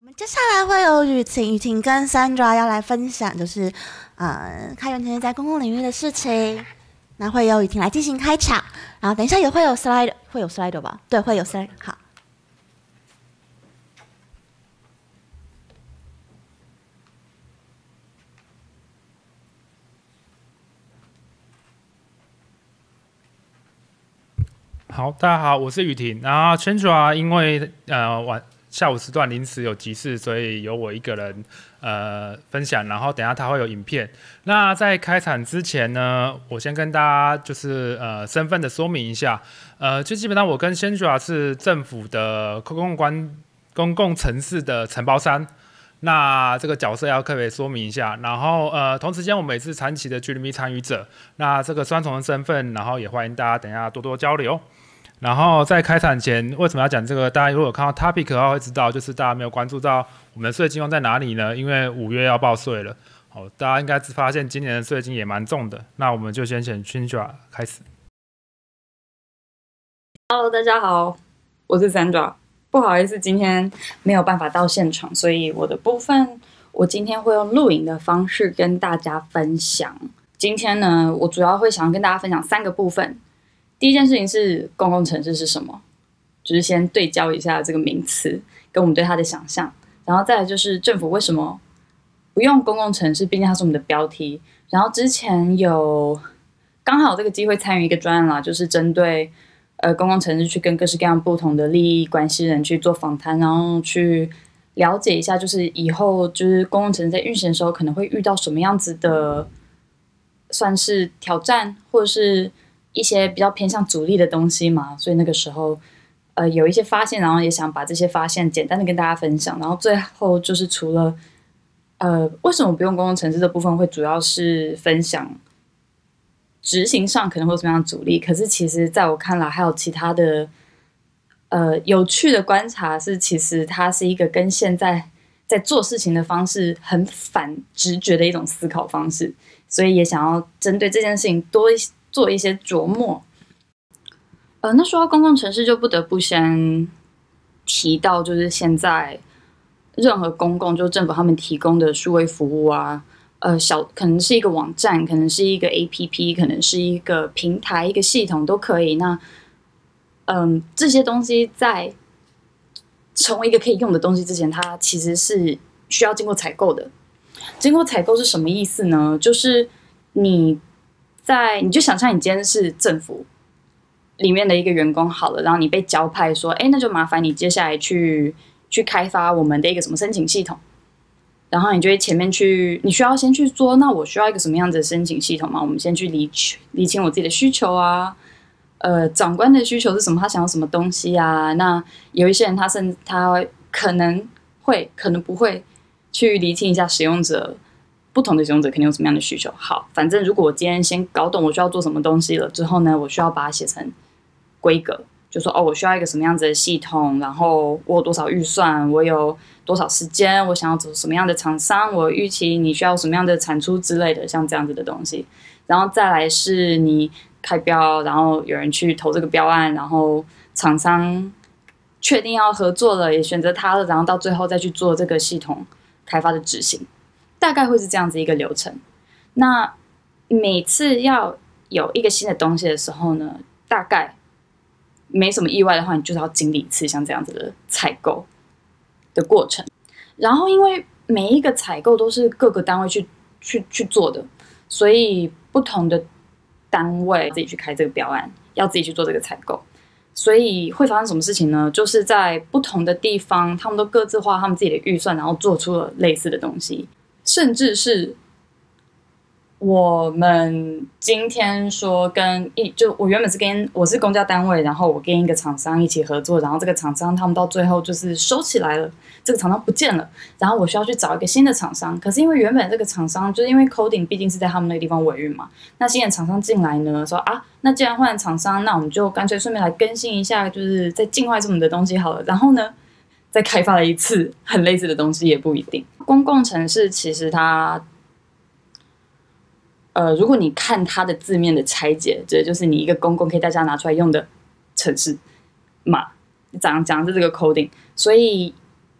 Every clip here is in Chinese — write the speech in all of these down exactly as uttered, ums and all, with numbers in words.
我们接下来会有雨晴，雨晴跟 Sandra 要来分享，就是呃开源程式在公共领域的事情。那会由雨晴来进行开场，然后等一下也会有 slide， 会有 slide 吧？对，会有 slide。好。 好，大家好，我是雨婷。然后 Chandra 因为呃晚下午时段临时有急事，所以由我一个人呃分享。然后等一下他会有影片。那在开场之前呢，我先跟大家就是呃身份的说明一下。呃，就基本上我跟 Chandra 是政府的公共关公共城市的承包商。那这个角色要特别说明一下，然后呃，同时间我们也是长期的 G R M E 参与者，那这个双重的身份，然后也欢迎大家等一下多多交流。然后在开场前，为什么要讲这个？大家如果有看到 topic 的话，会知道就是大家没有关注到我们的税金用在哪里呢？因为五月要报税了，好，大家应该发现今年的税金也蛮重的。那我们就先请 Chandra 开始。 Hello， 大家好，我是 Sandra。不好意思，今天没有办法到现场，所以我的部分我今天会用录影的方式跟大家分享。今天呢，我主要会想跟大家分享三个部分。第一件事情是公共城市是什么，就是先对焦一下这个名词跟我们对它的想象，然后再来就是政府为什么不用公共城市，毕竟它是我们的标题。然后之前有刚好有这个机会参与一个专案啦，就是针对呃公共城市去跟各式各样不同的利益关系人去做访谈，然后去了解一下，就是以后就是公共城市在运行的时候可能会遇到什么样子的算是挑战，或者是一些比较偏向阻力的东西嘛，所以那个时候，呃，有一些发现，然后也想把这些发现简单的跟大家分享。然后最后就是除了，呃，为什么不用公共城市的部分，会主要是分享执行上可能会有什么样的阻力。可是其实在我看来，还有其他的，呃，有趣的观察是，其实它是一个跟现在在做事情的方式很反直觉的一种思考方式，所以也想要针对这件事情多一些。做一些琢磨。呃，那说到公共城市，就不得不先提到，就是现在任何公共，就政府他们提供的数位服务啊，呃，小可能是一个网站，可能是一个 A P P， 可能是一个平台、一个系统都可以。那，嗯，这些东西在成为一个可以用的东西之前，它其实是需要经过采购的。经过采购是什么意思呢？就是你。在你就想象你今天是政府里面的一个员工好了，然后你被交派说，哎，那就麻烦你接下来去去开发我们的一个什么申请系统，然后你就会前面去，你需要先去说，那我需要一个什么样子的申请系统嘛？我们先去理理清我自己的需求啊，呃，长官的需求是什么？他想要什么东西啊？那有一些人他甚至他可能会，可能不会去理清一下使用者。不同的使用者肯定有什么样的需求。好，反正如果我今天先搞懂我需要做什么东西了之后呢，我需要把它写成规格，就说哦，我需要一个什么样子的系统，然后我有多少预算，我有多少时间，我想要走什么样的厂商，我预期你需要什么样的产出之类的，像这样子的东西。然后再来是你开标，然后有人去投这个标案，然后厂商确定要合作了，也选择他了，然后到最后再去做这个系统开发的执行。大概会是这样子一个流程。那每次要有一个新的东西的时候呢，大概没什么意外的话，你就是要经历一次像这样子的采购的过程。然后因为每一个采购都是各个单位去去去做的，所以不同的单位自己去开这个标案，要自己去做这个采购。所以会发生什么事情呢？就是在不同的地方，他们都各自花他们自己的预算，然后做出了类似的东西。甚至是我们今天说跟一就我原本是跟我是公家单位，然后我跟一个厂商一起合作，然后这个厂商他们到最后就是收起来了，这个厂商不见了，然后我需要去找一个新的厂商。可是因为原本这个厂商就是因为 coding 毕竟是在他们那个地方委运嘛，那新的厂商进来呢，说啊，那既然换厂商，那我们就干脆顺便来更新一下，就是在境外这么的东西好了。然后呢？再开发了一次很类似的东西也不一定。公共城市其实它，呃，如果你看它的字面的拆解，这就是你一个公共可以大家拿出来用的城市嘛，讲讲的是这个 coding， 所以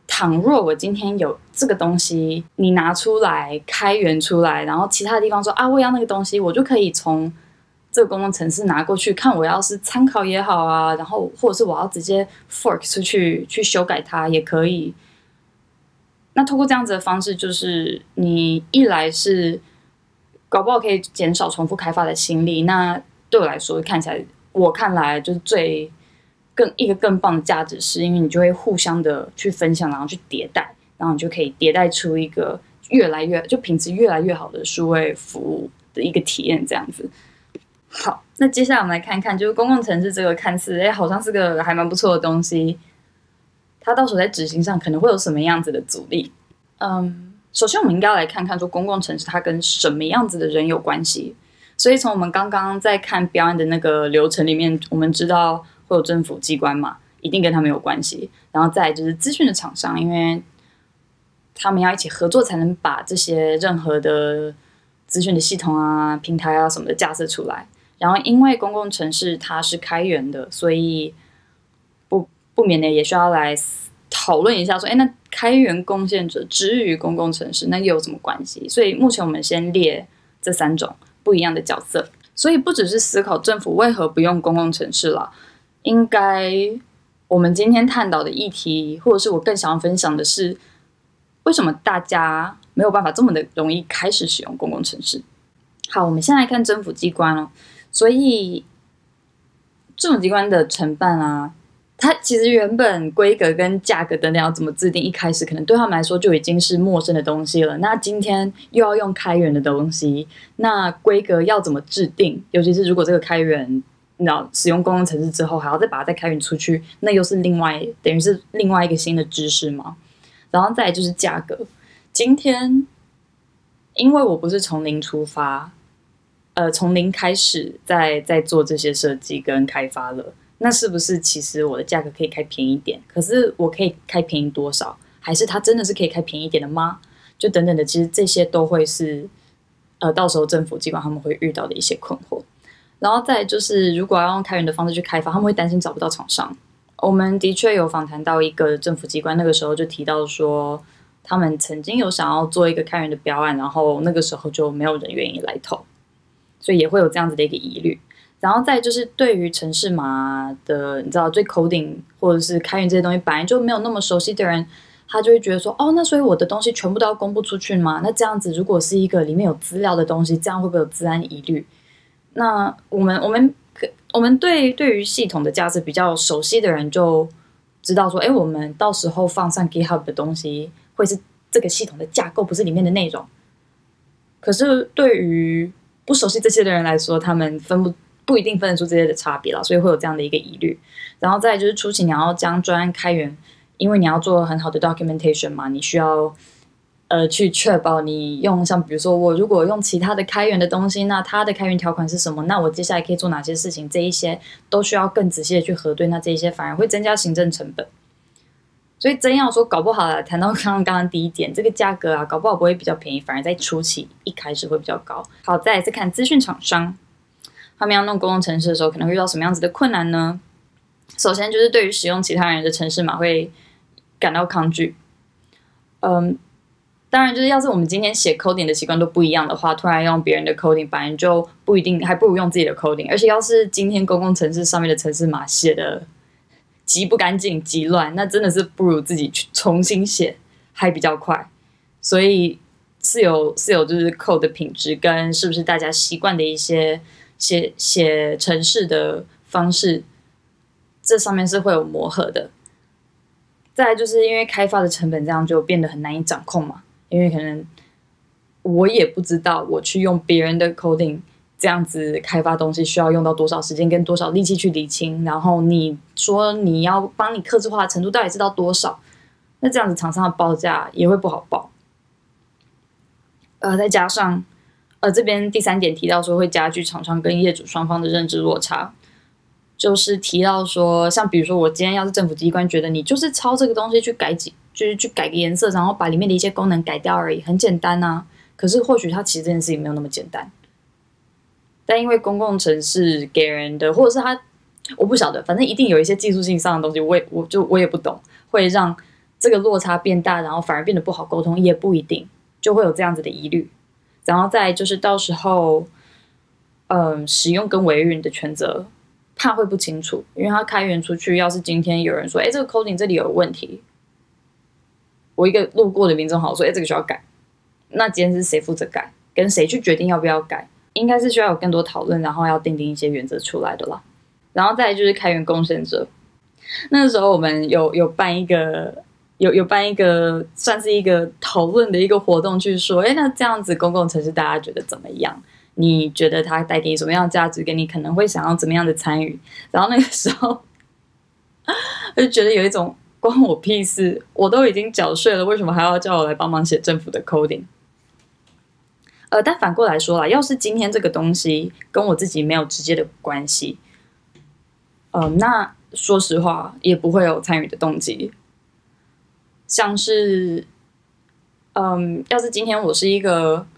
倘若我今天有这个东西，你拿出来开源出来，然后其他地方说啊我要那个东西，我就可以从这个公共程式拿过去看，我要是参考也好啊，然后或者是我要直接 fork 出去去修改它也可以。那透过这样子的方式，就是你一来是搞不好可以减少重复开发的心力，那对我来说看起来，我看来就是最更一个更棒的价值是，因为你就会互相的去分享，然后去迭代，然后你就可以迭代出一个越来越就品质越来越好的数位服务的一个体验，这样子。好，那接下来我们来看看，就是公共程式这个看似哎好像是个还蛮不错的东西，它到时候在执行上可能会有什么样子的阻力？嗯，首先我们应该来看看说公共程式它跟什么样子的人有关系。所以从我们刚刚在看标案的那个流程里面，我们知道会有政府机关嘛，一定跟他们有关系。然后再来就是资讯的厂商，因为他们要一起合作才能把这些任何的资讯的系统啊、平台啊什么的架设出来。然后因为公共程式它是开源的，所以不不免的也需要来讨论一下说，哎，那开源贡献者之于公共程式，那又有什么关系？所以目前我们先列这三种不一样的角色。所以不只是思考政府为何不用公共程式了，应该我们今天探讨的议题，或者是我更想要分享的是，为什么大家没有办法这么的容易开始使用公共程式？好，我们先来看政府机关哦。所以政府机关的承办啊，它其实原本规格跟价格等等要怎么制定，一开始可能对他们来说就已经是陌生的东西了。那今天又要用开源的东西，那规格要怎么制定？尤其是如果这个开源，你知道使用公共程式之后，还要再把它再开源出去，那又是另外等于是另外一个新的知识嘛。然后再来就是价格，今天因为我不是从零出发。呃，从零开始在在做这些设计跟开发了，那是不是其实我的价格可以开便宜一点？可是我可以开便宜多少？还是它真的是可以开便宜一点的吗？就等等的，其实这些都会是呃，到时候政府机关他们会遇到的一些困惑。然后再就是，如果要用开源的方式去开发，他们会担心找不到厂商。我们的确有访谈到一个政府机关，那个时候就提到说，他们曾经有想要做一个开源的标案，然后那个时候就没有人愿意来投。所以也会有这样子的一个疑虑，然后再就是对于程式码的，你知道，对 coding 或者是开源这些东西本来就没有那么熟悉的人，他就会觉得说，哦，那所以我的东西全部都要公布出去吗？那这样子如果是一个里面有资料的东西，这样会不会有资安疑虑？那我们我们我们对对于系统的架设比较熟悉的人就知道说，哎，我们到时候放上 GitHub 的东西会是这个系统的架构，不是里面的内容。可是对于不熟悉这些的人来说，他们分不不一定分得出这些的差别了，所以会有这样的一个疑虑。然后再来就是初期你要将专案开源，因为你要做很好的 documentation 嘛，你需要呃去确保你用像比如说我如果用其他的开源的东西，那它的开源条款是什么？那我接下来可以做哪些事情？这一些都需要更仔细的去核对，那这一些反而会增加行政成本。所以真要说搞不好啦，谈到刚刚刚刚第一点，这个价格啊，搞不好不会比较便宜，反而在初期一开始会比较高。好，再来是看资讯厂商，他们要弄公共程式的时候，可能会遇到什么样子的困难呢？首先就是对于使用其他人的程式码会感到抗拒。嗯，当然就是要是我们今天写 coding 的习惯都不一样的话，突然用别人的 coding， 本来就不一定，还不如用自己的 coding。而且要是今天公共程式上面的程式码写的极不干净、极乱，那真的是不如自己去重新写，还比较快。所以是有是有就是 code 的品质跟是不是大家习惯的一些写写程式的方式，这上面是会有磨合的。再来就是因为开发的成本这样就变得很难以掌控嘛，因为可能我也不知道我去用别人的 coding。这样子开发东西需要用到多少时间跟多少力气去理清，然后你说你要帮你客制化的程度到底是到多少，那这样子厂商的报价也会不好报。呃，再加上呃这边第三点提到说会加剧厂商跟业主双方的认知落差，就是提到说像比如说我今天要是政府机关觉得你就是抄这个东西去改几就是去改个颜色，然后把里面的一些功能改掉而已，很简单啊，可是或许它其实这件事情没有那么简单。但因为公共程式给人的，或者是他，我不晓得，反正一定有一些技术性上的东西，我也我就我也不懂，会让这个落差变大，然后反而变得不好沟通，也不一定，就会有这样子的疑虑。然后再来就是到时候，嗯，使用跟维运的权责，怕会不清楚，因为他开源出去，要是今天有人说，哎，这个 coding 这里有问题，我一个路过的民众好说，哎，这个需要改，那今天是谁负责改，跟谁去决定要不要改，应该是需要有更多讨论，然后要定定一些原则出来的啦。然后再来就是开源贡献者，那个时候我们有有办一个。有有办一个算是一个讨论的一个活动，去说，哎，那这样子公共城市大家觉得怎么样？你觉得它带给你什么样的价值？跟你可能会想要怎么样的参与？然后那个时候就觉得有一种关我屁事，我都已经缴税了，为什么还要叫我来帮忙写政府的 coding？ 呃，但反过来说啦，要是今天这个东西跟我自己没有直接的关系，呃，那说实话也不会有参与的动机。像是，嗯，要是今天我是一个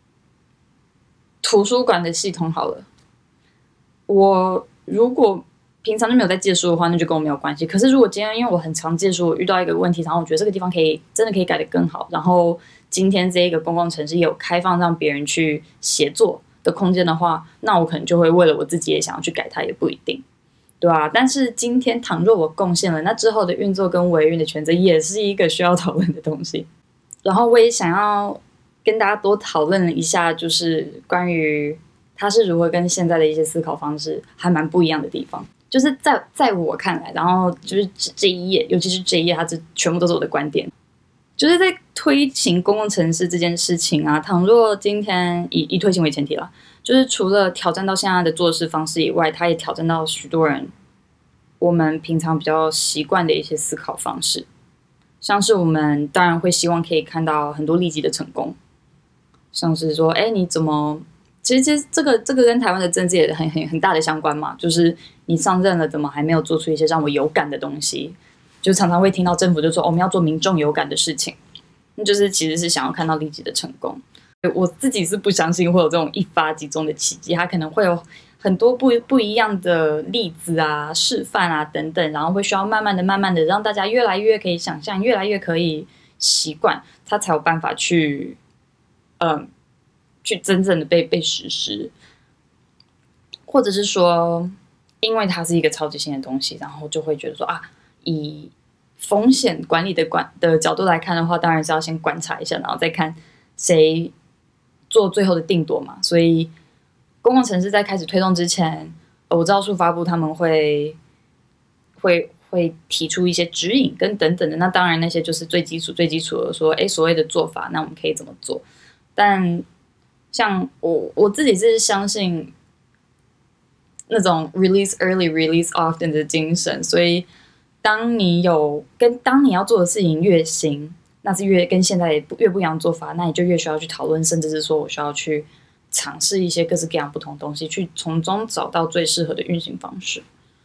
图书馆的系统好了，我如果平常就没有在借书的话，那就跟我没有关系。可是如果今天因为我很常借书，我遇到一个问题，然后我觉得这个地方可以真的可以改得更好，然后今天这一个公共城市也有开放让别人去协作的空间的话，那我可能就会为了我自己也想要去改它，也不一定。对啊，但是今天倘若我贡献了，那之后的运作跟维运的权责也是一个需要讨论的东西。然后我也想要跟大家多讨论一下，就是关于它是如何跟现在的一些思考方式还蛮不一样的地方。就是在在我看来，然后就是这一页，尤其是这一页，它这全部都是我的观点。就是在推行公共城市这件事情啊，倘若今天以以推行为前提啦。就是除了挑战到现在的做事方式以外，它也挑战到许多人我们平常比较习惯的一些思考方式，像是我们当然会希望可以看到很多立即的成功，像是说，哎，你怎么？其实，其实这个这个跟台湾的政治也很很很大的相关嘛，就是你上任了，怎么还没有做出一些让我有感的东西？就常常会听到政府就说，哦，我们要做民众有感的事情，那就是其实是想要看到立即的成功。我自己是不相信会有这种一发即中的奇迹，它可能会有很多不不一样的例子啊、示范啊等等，然后会需要慢慢的、慢慢的让大家越来越可以想象，越来越可以习惯，它才有办法去，嗯，去真正的被被实施，或者是说，因为它是一个超级新的东西，然后就会觉得说啊，以风险管理的管的角度来看的话，当然是要先观察一下，然后再看谁做最后的定夺嘛，所以公共城市在开始推动之前，我知道数发部他们会会会提出一些指引跟等等的，那当然那些就是最基础最基础的说，哎，所谓的做法，那我们可以怎么做？但像我我自己是相信那种 release early release often 的精神，所以当你有跟当你要做的事情越新。那是越跟现在越不一样的做法，那你就越需要去讨论，甚至是说我需要去尝试一些各式各样不同的东西，去从中找到最适合的运行方式。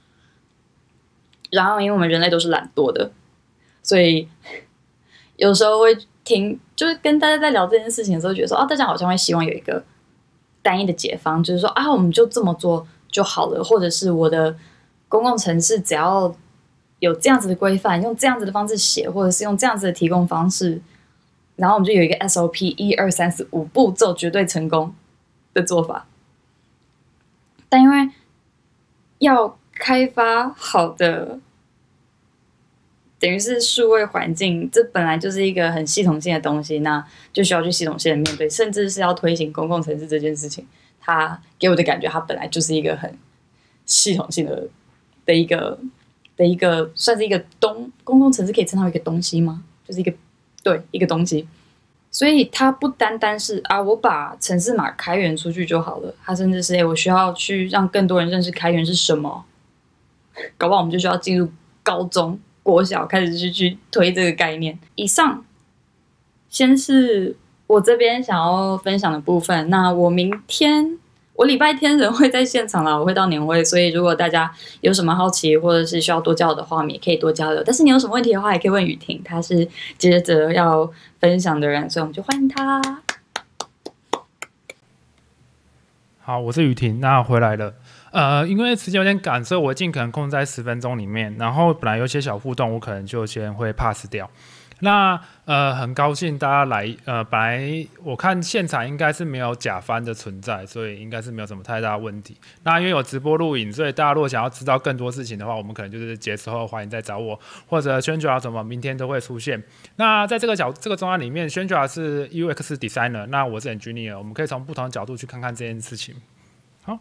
然后，因为我们人类都是懒惰的，所以有时候会听，就是跟大家在聊这件事情的时候，觉得说，哦，大家好像会希望有一个单一的解方，就是说啊，我们就这么做就好了，或者是我的公共城市只要有这样子的规范，用这样子的方式写，或者是用这样子的提供方式，然后我们就有一个 S O P 一二三四五步骤绝对成功的做法。但因为要开发好的，等于是数位环境，这本来就是一个很系统性的东西，那就需要去系统性的面对，甚至是要推行公共城市这件事情，它给我的感觉，它本来就是一个很系统性的的一个。的一个算是一个东公共城市可以称它为一个东西吗？就是一个对一个东西，所以它不单单是啊，我把城市码开源出去就好了，它甚至是哎，我需要去让更多人认识开源是什么，搞不好我们就需要进入高中、国小开始去去推这个概念。以上先是我这边想要分享的部分，那我明天。我礼拜天人会在现场啦，我会到年会，所以如果大家有什么好奇或者是需要多交流的话，我们也可以多交流。但是你有什么问题的话，也可以问雨婷，她是接着要分享的人，所以我们就欢迎她。 好，我是雨婷，那回来了。 呃，因为时间有点赶，所以我尽可能控制在十分钟里面。然后本来有一些小互动，我可能就先会 pass 掉。那呃，很高兴大家来。呃，本来我看现场应该是没有假翻的存在，所以应该是没有什么太大的问题。那因为有直播录影，所以大家如果想要知道更多事情的话，我们可能就是结束后欢迎再找我，或者宣传什么，明天都会出现。那在这个角这个专案里面，宣传是 U X designer， 那我是 engineer， 我们可以从不同的角度去看看这件事情。好。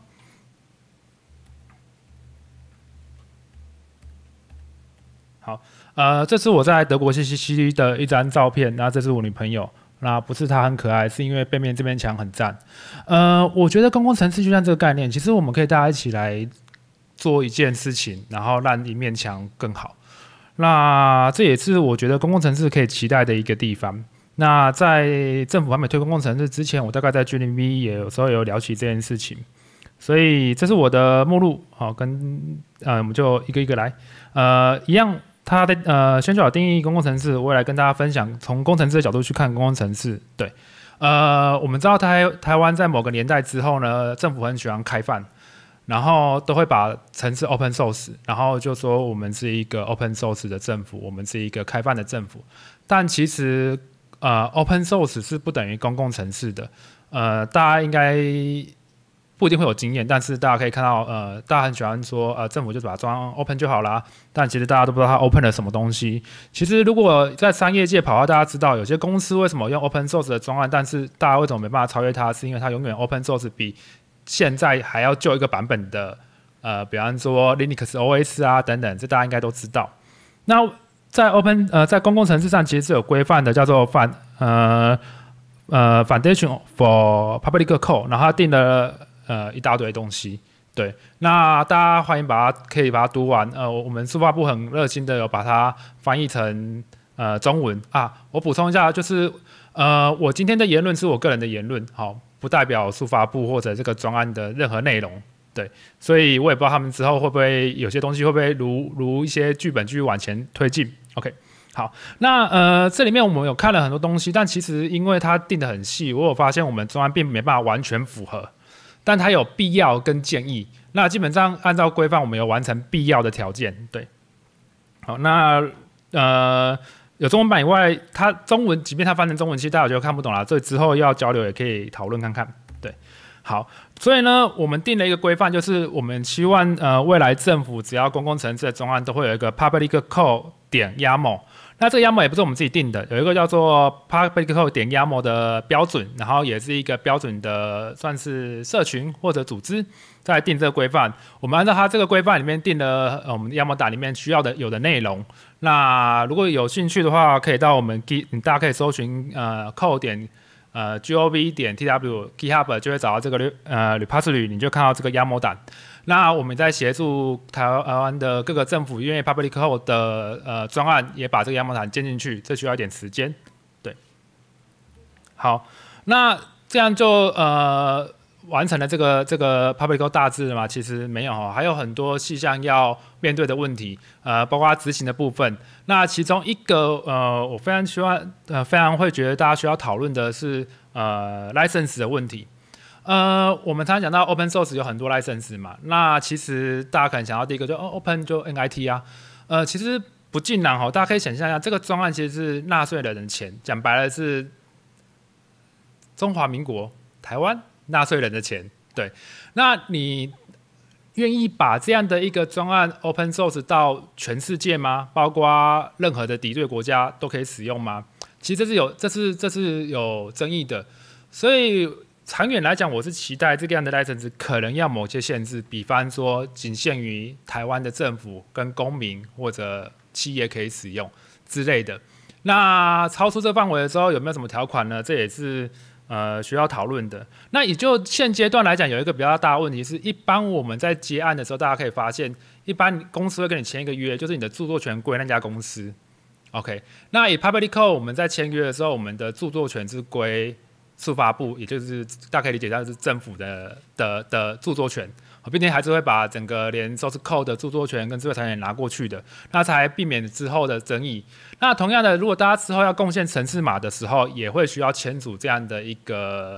好，呃，这是我在德国西西西的一张照片，那这是我女朋友，那不是她很可爱，是因为背面这边墙很赞。呃，我觉得公共城市就像这个概念，其实我们可以大家一起来做一件事情，然后让一面墙更好。那这也是我觉得公共城市可以期待的一个地方。那在政府还没推公共城市之前，我大概在 G 零 V 也有时候有聊起这件事情。所以这是我的目录，好，跟呃我们就一个一个来，呃，一样。它的呃宣传定义公共城市，我也来跟大家分享，从工程师的角度去看公共城市。对，呃，我们知道台台湾在某个年代之后呢，政府很喜欢开放，然后都会把城市 open source， 然后就说我们是一个 open source 的政府，我们是一个开放的政府。但其实呃 open source 是不等于公共城市的，呃，大家应该不一定会有经验，但是大家可以看到，呃，大家很喜欢说，呃，政府就是把它装 open 就好啦。但其实大家都不知道它 open 了什么东西。其实如果在商业界跑的话，大家知道有些公司为什么用 open source 的专案，但是大家为什么没办法超越它，是因为它永远 open source 比现在还要旧一个版本的，呃，比方说 Linux O S 啊等等，这大家应该都知道。那在 open 呃在公共城市上其实是有规范的，叫做反呃呃 Foundation for Public Code， 然后它定了。呃，一大堆东西，对，那大家欢迎把它可以把它读完。呃，我们书发部很热心的有把它翻译成呃中文啊。我补充一下，就是呃，我今天的言论是我个人的言论，好，不代表书发部或者这个专案的任何内容，对，所以我也不知道他们之后会不会有些东西会不会如如一些剧本继续往前推进。OK， 好，那呃这里面我们有看了很多东西，但其实因为它定得很细，我有发现我们专案并没办法完全符合。但它有必要跟建议，那基本上按照规范，我们有完成必要的条件，对。好，那呃有中文版以外，它中文即便它翻成中文，其实大家就看不懂啦，所以之后要交流也可以讨论看看，对。好，所以呢，我们定了一个规范，就是我们希望呃未来政府只要公共城市的专案都会有一个 public code 点 yaml。那这个 yaml 也不是我们自己定的，有一个叫做 public code 点 yaml 的标准，然后也是一个标准的算是社群或者组织在定这个规范。我们按照它这个规范里面定的，呃，我们 yaml 档里面需要的有的内容。那如果有兴趣的话，可以到我们 G， 大家可以搜寻呃 code 点呃 gov 点 tw GitHub 就会找到这个呃 repository， 你就看到这个 yaml 档。那我们在协助台湾的各个政府，因为 Public Code 的呃专案也把这个 yaml 档建进去，这需要一点时间。对，好，那这样就呃完成了这个这个 Public Code 大致嘛？其实没有哈，还有很多细项要面对的问题，呃，包括执行的部分。那其中一个呃，我非常希望呃非常会觉得大家需要讨论的是呃 license 的问题。呃，我们常常讲到 open source 有很多 license 嘛，那其实大家可能想到第一个就、哦、open 就 N I T 啊，呃，其实不尽然哈，大家可以想象一下，这个专案其实是纳税人的钱，讲白了是中华民国台湾纳税人的钱，对，那你愿意把这样的一个专案 open source 到全世界吗？包括任何的敌对国家都可以使用吗？其实这是有，这是这是有争议的，所以。长远来讲，我是期待这个样的 license 可能要某些限制，比方说仅限于台湾的政府跟公民或者企业可以使用之类的。那超出这范围的时候，有没有什么条款呢？这也是呃需要讨论的。那也就现阶段来讲，有一个比较大的问题是，一般我们在接案的时候，大家可以发现，一般公司会跟你签一个约，就是你的著作权归那家公司。OK， 那以 Public Code 我们在签约的时候，我们的著作权是归速发部，也就是大家可以理解到是政府的的的著作权，并且还是会把整个连 source code 的著作权跟智慧财产权拿过去的，那才避免之后的争议。那同样的，如果大家之后要贡献程式码的时候，也会需要签署这样的一个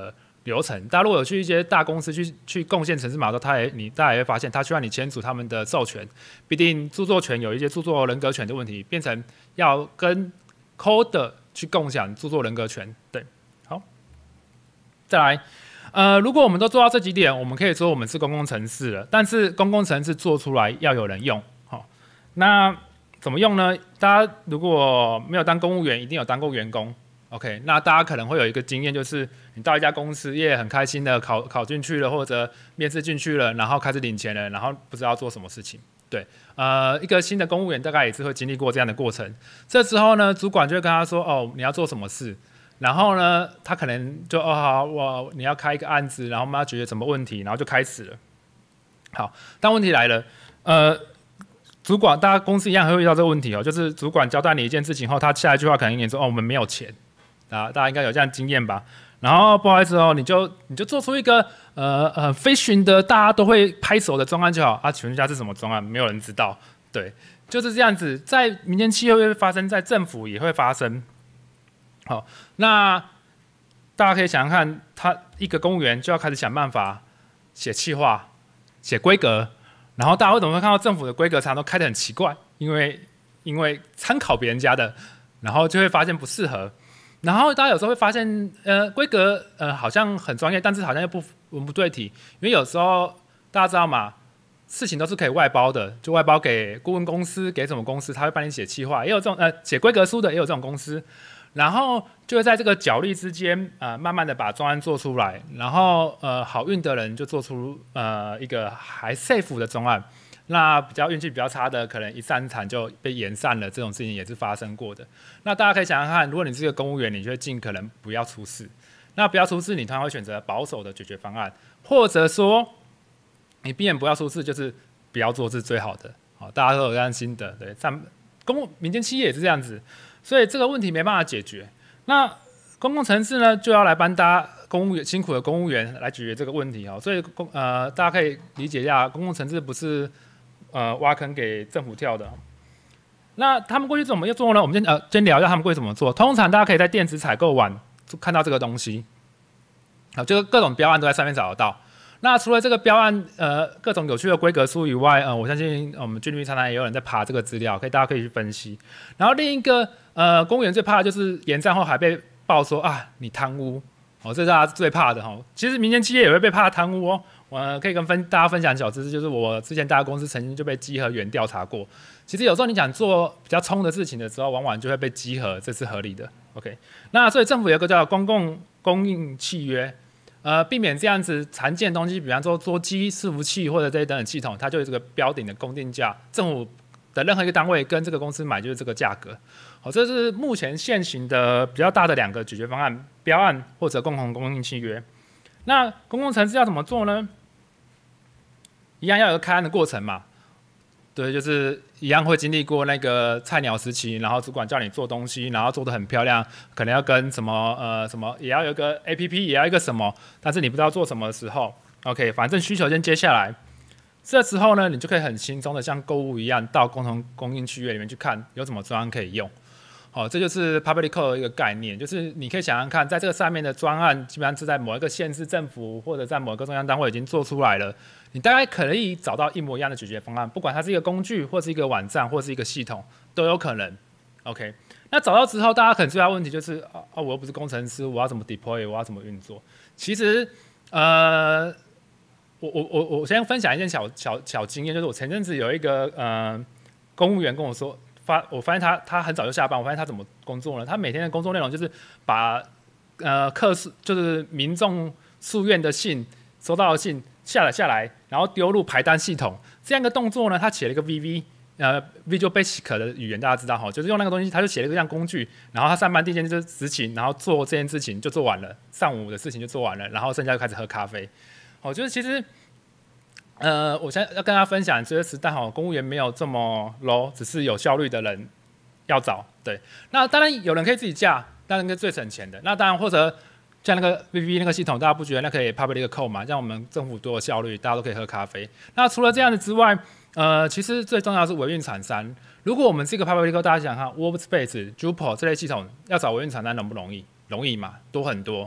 流程。大家如果有去一些大公司去去贡献程式码的时候，他也你大家也会发现，他需要你签署他们的授权，必定著作权有一些著作人格权的问题，变成要跟 Coder 去共享著作人格权。对，好，再来。呃，如果我们都做到这几点，我们可以说我们是公共程式了。但是公共程式做出来要有人用，好、哦，那怎么用呢？大家如果没有当公务员，一定有当过员工 ，OK？ 那大家可能会有一个经验，就是你到一家公司也很开心的考考进去了，或者面试进去了，然后开始领钱了，然后不知道做什么事情。对，呃，一个新的公务员大概也是会经历过这样的过程。这时候呢，主管就会跟他说：“哦，你要做什么事？”然后呢，他可能就哦好，我你要开一个案子，然后我们要解决什么问题，然后就开始了。好，但问题来了，呃，主管大家公司一样会遇到这个问题哦，就是主管交代你一件事情后，他下一句话可能跟你说哦，我们没有钱啊，大家应该有这样的经验吧？然后不好意思哦，你就你就做出一个呃呃非寻的大家都会拍手的专案就好啊，请问一下是什么专案？没有人知道，对，就是这样子，在民间企业会发生，在政府也会发生。好，那大家可以想想看，他一个公务员就要开始想办法写企划、写规格，然后大家为什么会看到政府的规格常常都开得很奇怪？因为因为参考别人家的，然后就会发现不适合，然后大家有时候会发现，呃，规格呃好像很专业，但是好像又不文不对题，因为有时候大家知道嘛，事情都是可以外包的，就外包给顾问公司，给什么公司，他会帮你写企划，也有这种呃写规格书的，也有这种公司。然后就会在这个角力之间，呃，慢慢的把专案做出来，然后呃，好运的人就做出呃一个还 safe 的专案，那比较运气比较差的，可能一散场就被延散了，这种事情也是发生过的。那大家可以想想看，如果你是个公务员，你就会尽可能不要出事。那不要出事，你通常会选择保守的解决方案，或者说你避免不要出事，就是不要做是最好的。好，大家都有这样心得，对，上公务民间企业也是这样子。所以这个问题没办法解决，那公共程式呢就要来帮大家公务员辛苦的公务员来解决这个问题哦。所以公呃大家可以理解一下，公共程式不是呃挖坑给政府跳的。那他们过去怎么做呢？我们先呃先聊一下他们过去怎么做。通常大家可以在电子采购网看到这个东西，好，就是各种标案都在上面找得到。那除了这个标案，呃，各种有趣的规格书以外，呃，我相信我们军旅常常也有人在爬这个资料，可以大家可以去分析。然后另一个，呃，公务员最怕的就是延战后还被爆说啊，你贪污，哦，这是大家最怕的哈、哦。其实民间企业也会被怕贪污哦。我可以跟分大家分享小知识，就是我之前大家公司曾经就被稽核员调查过。其实有时候你想做比较冲的事情的时候，往往就会被稽核，这是合理的。OK， 那所以政府有一个叫公共供应契约。呃，避免这样子常见的东西，比方说桌机、伺服器或者这些等等系统，它就有这个标顶的公定价，政府的任何一个单位跟这个公司买就是这个价格。好，这是目前现行的比较大的两个解决方案：标案或者共同供应契约。那公共程式要怎么做呢？一样要有个开案的过程嘛。对，就是一样会经历过那个菜鸟时期，然后主管叫你做东西，然后做得很漂亮，可能要跟什么呃什么，也要有一个 A P P， 也要一个什么，但是你不知道做什么的时候 ，OK， 反正需求先接下来，这时候呢，你就可以很轻松的像购物一样，到共同供应契约里面去看有什么专案可以用。好，这就是 Public Code 的一个概念，就是你可以想想看，在这个上面的专案，基本上是在某一个县市政府或者在某一个中央单位已经做出来了。你大概可以找到一模一样的解决方案，不管它是一个工具，或是一个网站，或是一个系统，都有可能。OK， 那找到之后，大家可能最大的问题就是啊，啊我又不是工程师，我要怎么 deploy， 我要怎么运作？其实，呃，我我我我先分享一件小小小经验，就是我前阵子有一个呃公务员跟我说，发我发现他他很早就下班，我发现他怎么工作呢？他每天的工作内容就是把呃客诉就是民众诉愿的信收到的信。下了下来，然后丢入排单系统，这样一个动作呢，他写了一个 V V， 呃 Visual Basic 的语言，大家知道哈，就是用那个东西，他就写了一个这样工具，然后他上班第一件就是执勤，然后做这件事情就做完了，上午的事情就做完了，然后剩下就开始喝咖啡。好，就是其实，呃，我现在要跟大家分享这个时代哈，公务员没有这么 low， 只是有效率的人要找。对，那当然有人可以自己架，当然是最省钱的。那当然或者。像那个 V V 那个系统，大家不觉得那可以 public code 嘛？让我们政府多有效率，大家都可以喝咖啡。那除了这样子之外，呃，其实最重要的是维运厂商。如果我们是一个 public code， 大家想想看 ，Workspace、Drupal 这类系统要找维运厂商容不容易？容易嘛，多很多。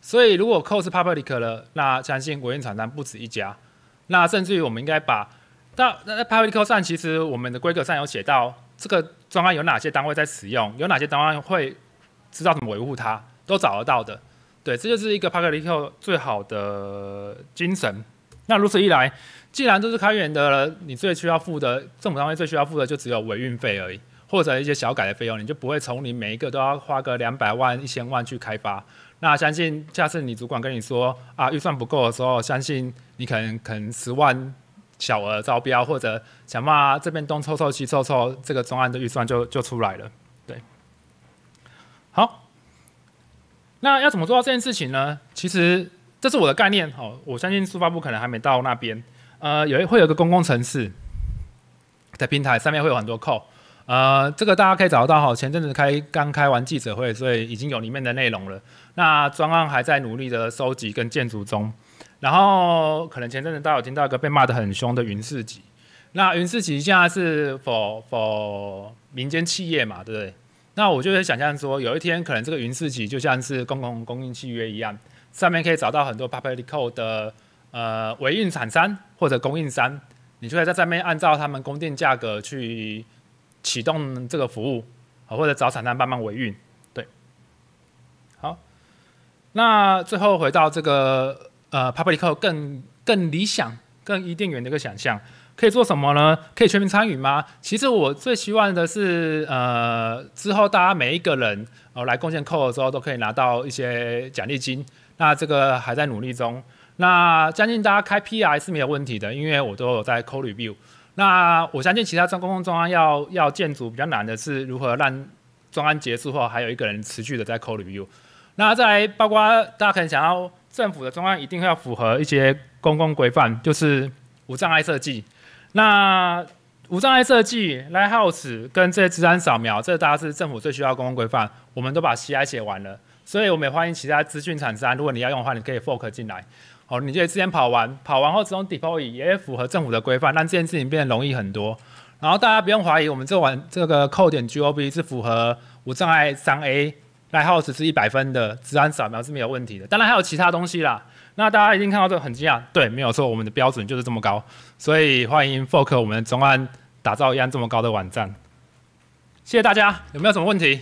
所以如果 code 是 public 了，那相信委运厂商不止一家。那甚至于我们应该把到那 public code 上，其实我们的规格上有写到这个专案有哪些单位在使用，有哪些单位会知道怎么维护它，都找得到的。对，这就是一个 public code 最好的精神。那如此一来，既然都是开源的了，你最需要付的政府单位最需要付的就只有维运费而已，或者一些小改的费用，你就不会从你每一个都要花个两百万、一千万去开发。那相信下次你主管跟你说啊预算不够的时候，相信你可能可能十万小额招标，或者想办法这边东凑凑西凑凑，这个专案的预算就就出来了。对，好，那要怎么做到这件事情呢？其实这是我的概念哦，我相信速发部可能还没到那边。呃，有会有一个公共程式的平台，上面会有很多 code。呃，这个大家可以找得到哈。前阵子开刚开完记者会，所以已经有里面的内容了。那专案还在努力的收集跟建筑中。然后可能前阵子大家有听到一个被骂得很凶的云市集。那云市集现在是 for for 民间企业嘛，对不对？那我就会想象说，有一天可能这个云市集就像是公共供应契约一样，上面可以找到很多 public code 的呃维运厂商或者供应商，你就可以在上面按照他们供电价格去启动这个服务，或者找厂商帮忙维运。对，好，那最后回到这个呃 public code 更更理想、更伊甸园的一个想象，可以做什么呢？可以全民参与吗？其实我最希望的是，呃，之后大家每一个人呃来贡献 code 的时候，都可以拿到一些奖励金。那这个还在努力中。那相信大家开 P R 是没有问题的，因为我都有在 code review。那我相信其他公共专案要要建筑比较难的是如何让专案结束后还有一个人持续的在 code review。那再来包括大家可能想要政府的专案一定要符合一些公共规范，就是无障碍设计。那无障碍设计、Lighthouse 跟这些治安扫描，这大家是政府最需要的公共规范，我们都把 C I 写完了，所以我们也欢迎其他资讯厂商，如果你要用的话，你可以 fork 进来。好，你就之前跑完，跑完后只用 deploy 也符合政府的规范，让这件事情变得容易很多。然后大家不用怀疑，我们这玩这个 code 点 gov 是符合无障碍三 A。Lighthouse 是一百分的，治安扫描是没有问题的。当然还有其他东西啦。那大家一定看到这个很惊讶，对，没有错，我们的标准就是这么高。所以欢迎 fork 我们的专案打造一样这么高的网站。谢谢大家，有没有什么问题？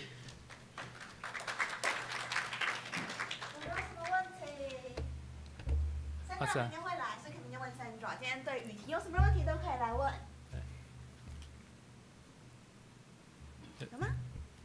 有没有什么问题？三长明天会来，所以明天问三爪。今天对雨婷有什么问题都可以来问。有吗？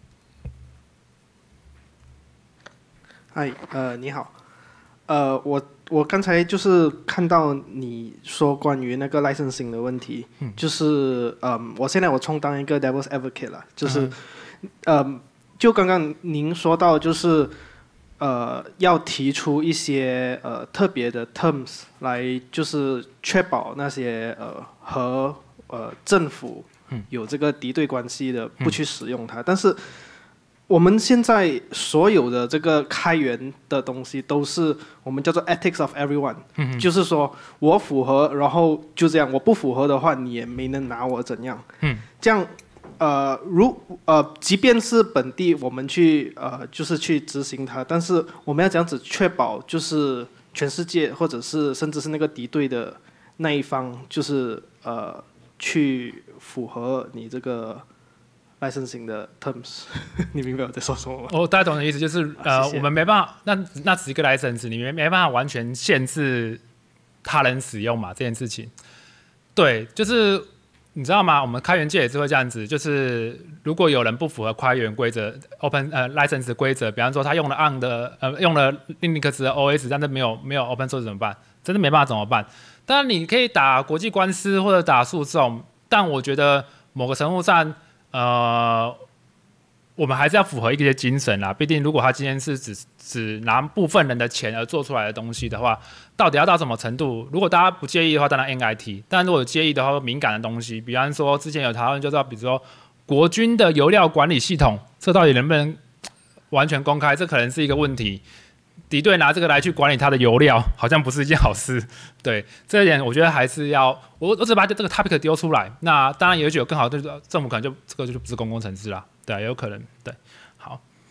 嗨，呃，你好，呃，我我刚才就是看到你说关于那个 licensing 的问题，嗯、就是嗯，我现在我充当一个 devil's advocate 了，就是，嗯、呃，就刚刚您说到就是呃要提出一些呃特别的 terms 来，就是确保那些呃和呃政府有这个敌对关系的不去使用它，但是。我们现在所有的这个开源的东西都是我们叫做 ethics of everyone，、嗯、就是说我符合，然后就这样；我不符合的话，你也没能拿我怎样。嗯、这样，呃，如呃，即便是本地我们去呃，就是去执行它，但是我们要这样子确保，就是全世界或者是甚至是那个敌对的那一方，就是呃，去符合你这个。licensing 的 terms， 你明白我在说什么吗？ 我、哦、大家懂的意思就是，呃， 谢谢我们没办法，那那只是一个 license， 你没没办法完全限制他人使用嘛，这件事情。对，就是你知道吗？我们开源界也是会这样子，就是如果有人不符合开源规则 ，open 呃 license 规则，比方说他用了 on 的呃用了 Linux 的 O S， 但是没有没有 open source 怎么办？真的没办法怎么办？当然你可以打国际官司或者打诉讼，但我觉得某个程度上。呃，我们还是要符合一些精神啦。毕竟，如果他今天是只只拿部分人的钱而做出来的东西的话，到底要到什么程度？如果大家不介意的话，当然 N I T。但如果有介意的话，敏感的东西，比方说之前有讨论，就知道，比如说国军的油料管理系统，这到底能不能完全公开？这可能是一个问题。敌对拿这个来去管理它的油料，好像不是一件好事。对这一点，我觉得还是要我我只把这个 topic 丢出来。那当然也许有更好的，政府可能就这个就不是公共程式啦，对啊，也有可能。对，好，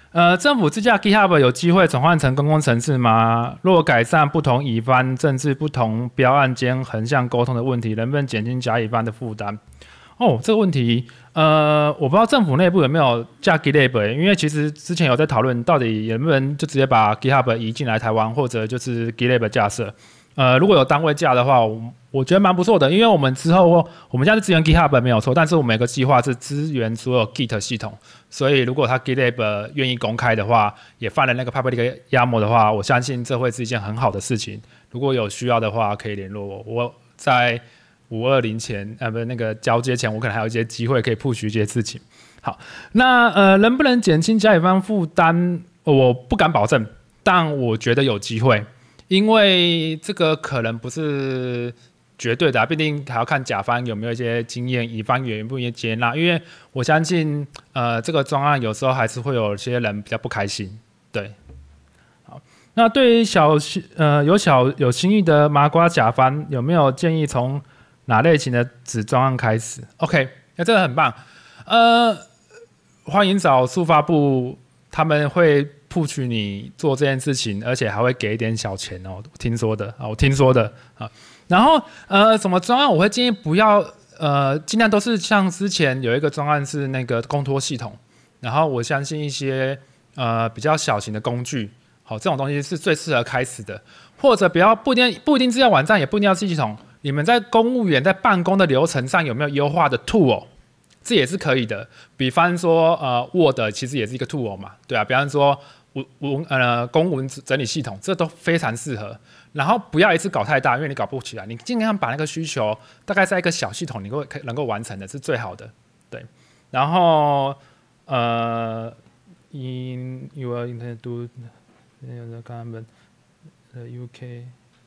呃，政府自驾 GitHub 有机会转换成公共程式吗？若改善不同乙方甚至不同标案间横向沟通的问题，能不能减轻甲乙方的负担？哦，这个问题，呃，我不知道政府内部有没有架 GitLab， 因为其实之前有在讨论，到底能不能就直接把 GitHub 移进来台湾，或者就是 GitLab 架设。呃，如果有单位架的话，我我觉得蛮不错的，因为我们之后我们现在是支援 GitHub 没有错，但是我们有个计划是支援所有 Git 系统，所以如果他 GitLab 愿意公开的话，也犯了那个 Public Y A M L 的话，我相信这会是一件很好的事情。如果有需要的话，可以联络我。我在五二零前，呃，不是那个交接前，我可能还有一些机会可以 push 一些事情。好，那呃，能不能减轻甲乙方负担？我不敢保证，但我觉得有机会。因为这个可能不是绝对的、啊，毕竟还要看甲方有没有一些经验，乙方愿不愿意接纳。因为我相信，呃，这个专案有时候还是会有些人比较不开心。对，好，那对于小呃有小有心意的麻瓜甲方，有没有建议从哪类型的子专案开始 ？OK， 那这个很棒。呃，欢迎找速发部，他们会push你做这件事情，而且还会给一点小钱哦，听说的啊，我听说的啊。然后呃，什么专案我会建议不要呃，尽量都是像之前有一个专案是那个公托系统，然后我相信一些呃比较小型的工具，好，这种东西是最适合开始的，或者不要不一定不一定是要网站，也不一定要系统，你们在公务员在办公的流程上有没有优化的 tool？这也是可以的，比方说呃 Word 其实也是一个 tool 嘛，对啊，比方说文文呃公文整理系统，这都非常适合。然后不要一次搞太大，因为你搞不起来，你尽量把那个需求大概在一个小系统你会能够完成的是最好的，对。然后呃 in your internet do the government the U K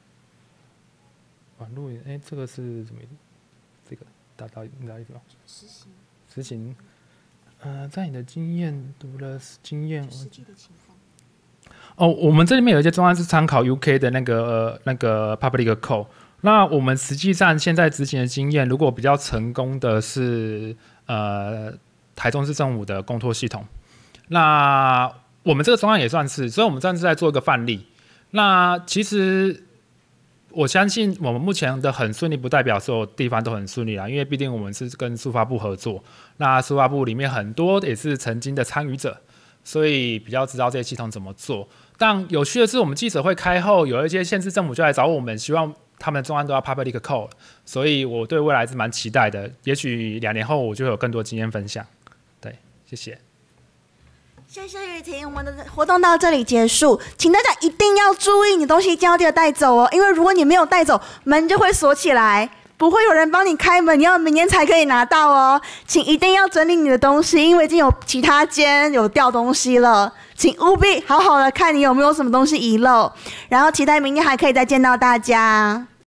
网络哎这个是什么意思？这个达到哪意思吗？实行实行呃在你的经验读了经验实际的情况。哦，我们这里面有一些专案是参考 U K 的那个、呃、那个 Public Code。那我们实际上现在执行的经验，如果比较成功的是呃台中市政府的公托系统。那我们这个专案也算是，所以我们这样是在做一个范例。那其实我相信我们目前的很顺利，不代表所有地方都很顺利啦，因为毕竟我们是跟速发部合作，那速发部里面很多也是曾经的参与者。所以比较知道这些系统怎么做，但有趣的是，我们记者会开后，有一些县市政府就来找我们，希望他们的专案都要 public code， 所以我对未来是蛮期待的。也许两年后我就会有更多经验分享。对，谢谢。 谢谢雨婷，我们的活动到这里结束，请大家一定要注意，你东西一定要记得带走哦，因为如果你没有带走，门就会锁起来。不会有人帮你开门，你要明年才可以拿到哦。请一定要整理你的东西，因为已经有其他间有掉东西了，请务必好好的看你有没有什么东西遗漏。然后期待明天还可以再见到大家。